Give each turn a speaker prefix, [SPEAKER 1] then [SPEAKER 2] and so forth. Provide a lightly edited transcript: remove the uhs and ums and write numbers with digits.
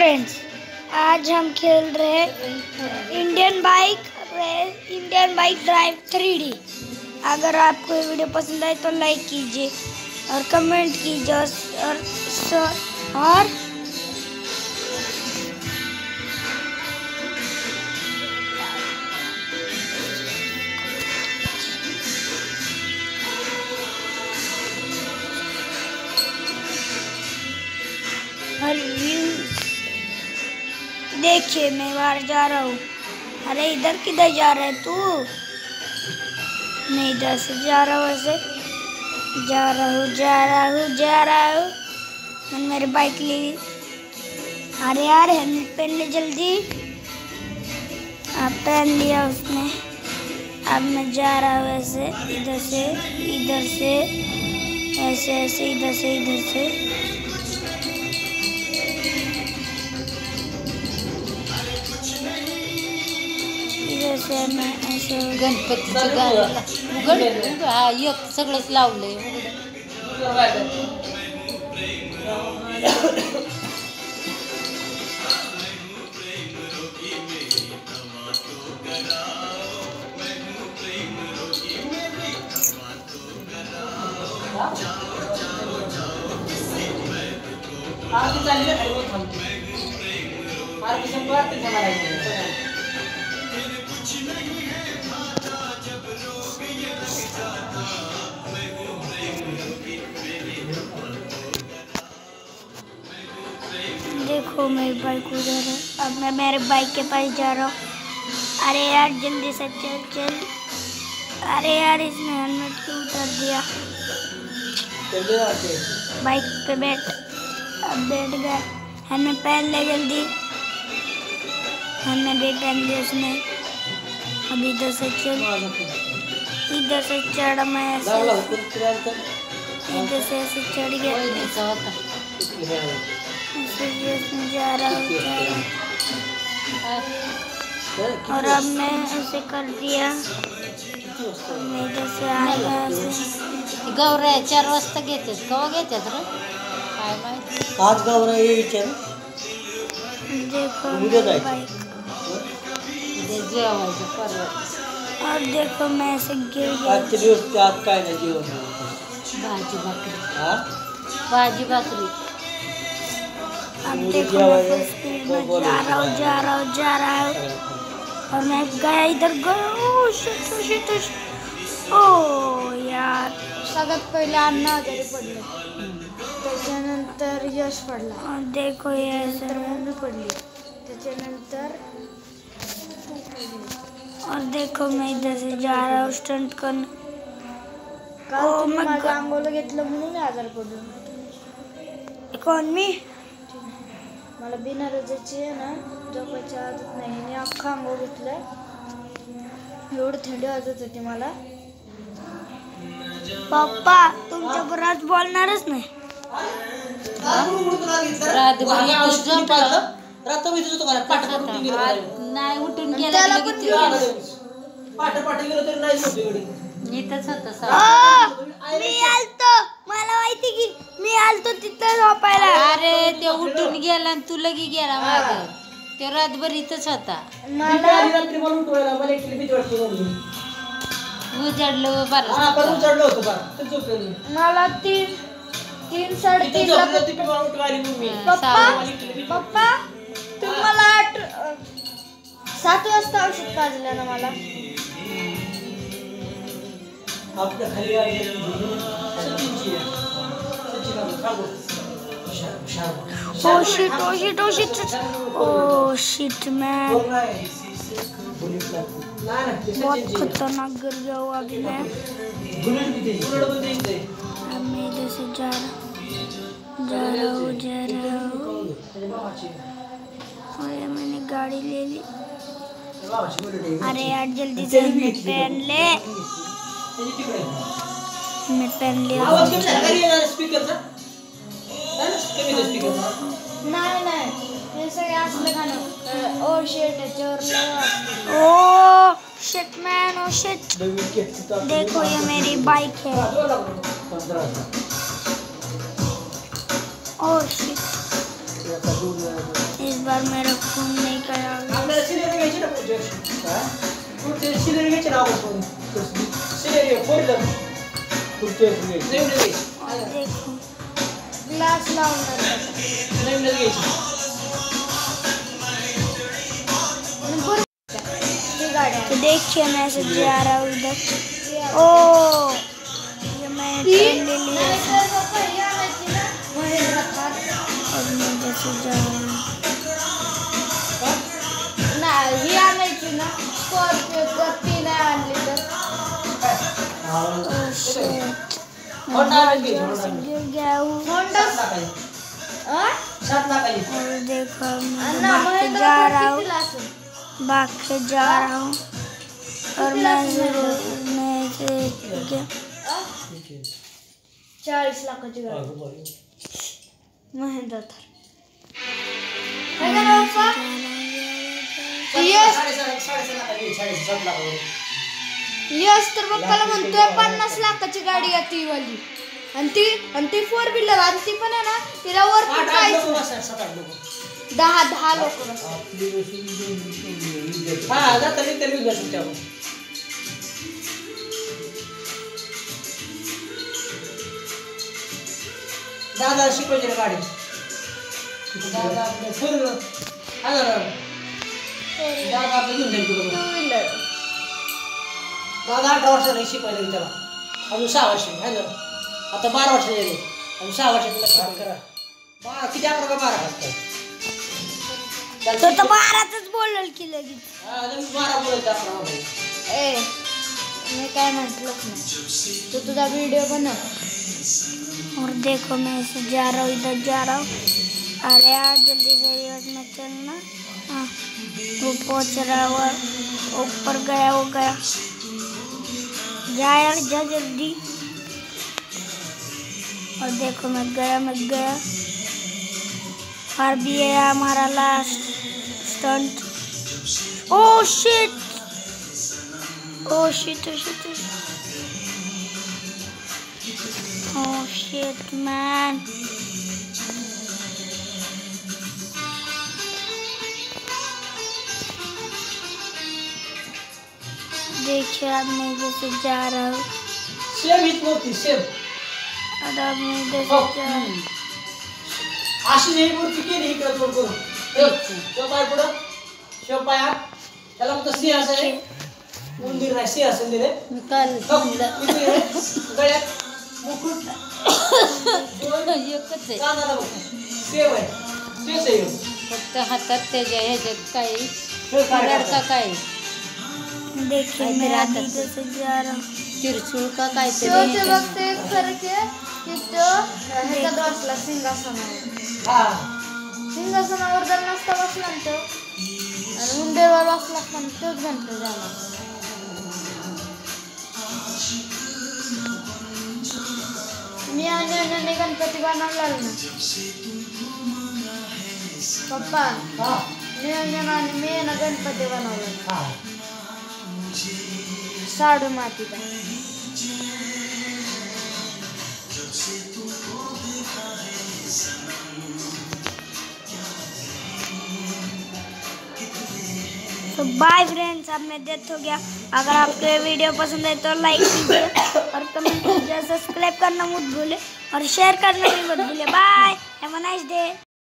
[SPEAKER 1] Friends, आज हम खेल रहे हैं इंडियन बाइक ड्राइव 3D। अगर आपको ये वीडियो पसंद आए तो लाइक कीजिए और कमेंट कीजिए और व्यूज देखिए। मैं बाहर जा रहा हूँ। अरे इधर किधर जा रहा है तू? मैं इधर से जा रहा हूँ, ऐसे जा रहा हूँ। मैंने मेरी बाइक ली। अरे यार हेलमेट पहन ले जल्दी। अब पहन लिया उसने। अब मैं जा रहा हूँ ऐसे, इधर से ऐसे, इधर से मैं ऐसे
[SPEAKER 2] गणपतीचं गाणं उघड. हा एक सगळंच लावलंय.
[SPEAKER 1] देखो मेरी बाइक उधर है। अब मैं मेरे बाइक के पास जा रहा हूँ। अरे यार जल्दी से चल। अरे यार इसने हेलमेट क्यों उतार दिया? बाइक पे बैठ गया। हेलमेट पहन ले जल्दी। हेलमेट भी पहन लिया उसने। अब इधर से चढ़। मैं ऐसे इधर से ऐसे चढ़ गया। जा रहा हूँ और अब मैं ऐसे कर दिया। मैं इधर से आया ऐसे।
[SPEAKER 2] गौऱ्या 4 वाजता घेतात. केव्हा घेतात रे? काय माहिती.
[SPEAKER 3] आज गौऱ्या ये विचार.
[SPEAKER 1] देखो बाइक
[SPEAKER 2] जेवायचं परवा.
[SPEAKER 1] और देखो मैं ऐसे गिर गया।
[SPEAKER 3] आजचे दिवस त्यात काय नाही जेवण.
[SPEAKER 2] भाजी भाकरी.
[SPEAKER 1] अब देखो मैं स्पीड में जा रहा हूँ और मैं गया इधर गया. शिट. ओ यार
[SPEAKER 4] सगळ्यात पहिले अण्णा आजारी पडले, त्याच्यानंतर यश पडला
[SPEAKER 1] और देखो ये ऐसे
[SPEAKER 4] त्याच्यानंतर मम्मी पडली, त्याच्यानंतर
[SPEAKER 1] और देखो मैं इधर से जा रहा हूँ स्टंट करने.
[SPEAKER 4] काल तुम्ही माझं अंगोला घेतलं म्हणून मी आजारी पडलो.
[SPEAKER 1] कौन मी?
[SPEAKER 4] मला बिना रजेची आहे ना झोपायची आदत नाही. मी अख्खा अंघोळ घेतलंय. एवढी थंडी वाजत होती मला.
[SPEAKER 1] पप्पा तुमच्या बरोबर बोलणारच नाही.
[SPEAKER 2] नाही उठून गेला. इथंच होतं.
[SPEAKER 1] मी आलतो. मला माहिती की मी आलतो तिथं झोपायला.
[SPEAKER 2] अरे ते उठून गेला आणि तू लगी गेला माग. ते रातभर इथंच होता. उजाडलं बरं.
[SPEAKER 4] मला 3 3:30 पप्पा तुम्ही मला 7 वाजता औषध पाजलं ना मला.
[SPEAKER 3] आपल्या खाली
[SPEAKER 1] ओ शिट मैन. बहुत खतरनाक गिर गया हूँ अभी मैं. अब मैं इधर से जा रहा हूँ और ये मैंने गाड़ी ले ली. अरे यार जल्दी से हेलमेट पहन ले. मैं पहन लिया.
[SPEAKER 4] नाही हे सगळे असलं गाणं. ओ शेट
[SPEAKER 1] oh shit man. Oh shit. देखो ये मेरी बाइक है. Oh shit. इस बार मेरा खून नहीं कराया।
[SPEAKER 3] आपल्याला सिलेंडर घ्यायचे ना पुढचे सिलेंडर घ्यायचे ना आपण सिलेंडर फोडलं पुढचे नवीन घ्यायचे
[SPEAKER 1] और देखो
[SPEAKER 4] ग्लास लावणार
[SPEAKER 3] नवीन घ्यायचे
[SPEAKER 4] गाड्या
[SPEAKER 1] तो देखिए मैं ऐसे जा रहा हूँ इधर। ओ ये मैं ट्रेन ले लिया और मैं जैसे जा रहा हूँ।
[SPEAKER 4] ही आणायची ना स्कॉर्पिओ जर ती नाही आणली तर
[SPEAKER 1] ओह शिट,
[SPEAKER 3] होंडा घ्यायचे
[SPEAKER 1] मैं गिर गया हूँ।
[SPEAKER 4] होंडा
[SPEAKER 3] 7 लाखाची
[SPEAKER 1] और देखो मैं
[SPEAKER 4] अन्ना
[SPEAKER 1] भाग के जा रहा हूँ,
[SPEAKER 4] कितीला असेल?
[SPEAKER 1] भाग के जा रहा हूँ और मैं ऐसे क्या
[SPEAKER 4] 40 लाखाची गाडी महिंद्रा थार है का ना पप्पा? यस
[SPEAKER 3] 7 लाखाची
[SPEAKER 4] यस तर पप्पाला म्हणतोय 50 लाखाची गाडी आहे ती वाली आणि ती 4 व्हीलर आणि ती पण आहे ना तिला वर पण काहीच नाही. 10 लोक
[SPEAKER 3] हा जाता मी तरी घेऊन तुमच्या दादा शिकवायचे ना गाडी दादा आपलं फिरलं दादा आपलं घेऊन जाईल तुला
[SPEAKER 4] 2 व्हीलर
[SPEAKER 3] दादा 18 वर्षाला शिकवायला त्याला अजून 6 वर्ष आहे ना आता 12 वर्ष झाले अजून 6 वर्ष तुला करा 12 किती 11 का 12
[SPEAKER 1] तो 12च बोलल की लगेच।
[SPEAKER 3] हा लगेच 12 बोलत आपण
[SPEAKER 4] ए मी काय म्हटलंच नाही तू तुझा व्हिडिओ बनव
[SPEAKER 1] और देखो मैं ऐसे जा रहा हूँ, इधर जा रहा हूँ। अरे यार जल्दी से रिवर्स में चलना। हाँ वो पहुँच रहा हुआ ऊपर गया हो गया। जा यार जा जल्दी। और देखो मैं गया और भी है हमारा last stunt. Oh shit oh shit Oh shit man. देखिए अब मैं इधर से जा रहा हूँ
[SPEAKER 3] सेम हीच मूर्ती सेम
[SPEAKER 1] और अब मैं इधर से जा रहा हूँ।
[SPEAKER 3] अशी ही मूर्ती केली इकडे तोड करून शिवपाय पुढं शिवपाया त्याला मग सिंहासन आहे मंदिर नाही सिंहासन दिले गळ्यात मुकुट
[SPEAKER 2] एकच आहे
[SPEAKER 3] कानाला बघ सेम आहे तेच आहे
[SPEAKER 2] फक्त हातात त्याच्या ह्याच्यात काही
[SPEAKER 3] शिवपाय
[SPEAKER 2] का काय
[SPEAKER 1] देखिए मैं अभी इधर से जा रहा हूँ।
[SPEAKER 2] तिरछुळ का काय
[SPEAKER 4] शेवटचे बघते एक फरक आहे की तो ह्याच्यात बसला सिंहासनावर
[SPEAKER 3] हा
[SPEAKER 4] सिंहासनावर जर नसता बसला ना तो आणि मुंडेवर बसला पण तोच गणपती झाला मी आणि गणपती बनवला ना पप्पा
[SPEAKER 3] हा
[SPEAKER 4] नियोजन आणि मी ना गणपती बनवला
[SPEAKER 3] हा
[SPEAKER 4] साडू मातीचा
[SPEAKER 1] तो बाय फ्रेंड्स, अब मैं डेथ हो गया। अगर आपको ये वीडियो पसंद है तो लाइक कीजिए और कमेंट कीजिए, सब्सक्राइब करना मत भूले और शेयर करना भी मत भूले। Bye, have a nice day.